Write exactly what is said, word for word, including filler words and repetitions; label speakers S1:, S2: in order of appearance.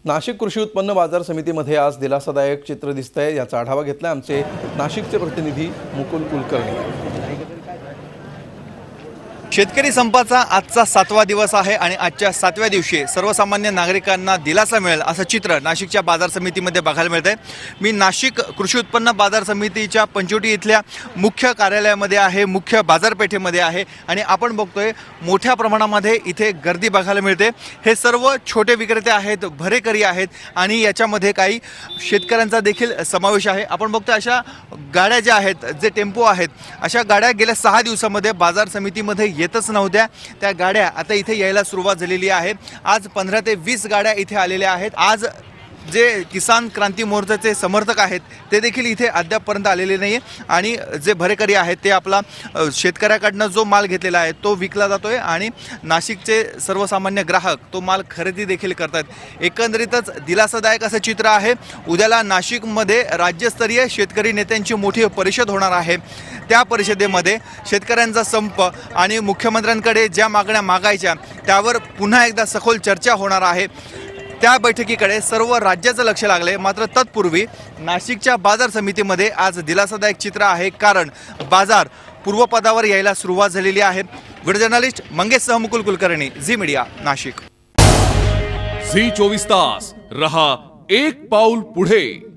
S1: नाशिक कृषी उत्पन्न बाजार समितीमध्ये आज दिलासादायक चित्र दिसतंय। याचा आढावा घेतला आमचे नाशिकचे प्रतिनिधी मुकुल कुलकर्णी।
S2: शेतकरी संपाचा आजचा सातवा दिवस आहे आणि आजच्या सातव्या दिवशी सर्वसामान्य नागरिकांना दिलासा मिळेल असं चित्र नाशिकच्या बाजार समितीमध्ये बघायला मिळतंय। मी नाशिक कृषी उत्पन्न बाजार समितीच्या पंचवटी इथल्या मुख्य कार्यालयामध्ये आहे, मुख्य बाजारपेठेमध्ये आहे आणि आपण बघतोय मोठ्या प्रमाणामध्ये इथे गर्दी बघायला मिळते। हे सर्व छोटे विक्रेते आहेत, भरेकरी आहेत आणि याच्यामध्ये काही शेतकऱ्यांचा देखील समावेश आहे। आपण बघतोय अशा गाड्या ज्या आहेत, जे टेम्पो आहेत, अशा गाड्या गेल्या सहा दिवसामध्ये बाजार समितीमध्ये येतच नव्हत्या। त्या गाड्या आता इथे यायला सुरुवात झालेली आहे। आज पंधरा ते वीस गाड्या इथे आलेल्या आहेत। आज जे किसान क्रांती मोर्चाचे समर्थक आहेत ते देखील इथे अद्यापपर्यंत आलेले नाही आणि जे भरेकरी आहेत ते आपला शेतकऱ्याकडनं जो माल घेतलेला आहे तो विकला जातोय आणि नाशिकचे सर्वसामान्य ग्राहक तो माल खरेदी देखील करतात। एकंदरीतच दिलासादायक असं चित्र आहे। उद्याला नाशिकमध्ये राज्यस्तरीय शेतकरी नेत्यांची मोठी परिषद होणार आहे। त्या परिषदेमध्ये शेतकऱ्यांचा संप आणि मुख्यमंत्र्यांकडे ज्या मागण्या मागायच्या त्यावर पुन्हा एकदा सखोल चर्चा होणार आहे। त्या बैठकीकडे सर्व राज्याचं लक्ष लागले। मात्र तत्पूर्वी नाशिकच्या बाजार समितीमध्ये आज दिलासादायक चित्र आहे, कारण बाजार पूर्वपदावर यायला सुरुवात झालेली आहे। Video journalist Mangesh Mukul Kulkarni, Zee media, Nashik.
S3: Zee चोवीस तास रहा एक पाऊल पुढे।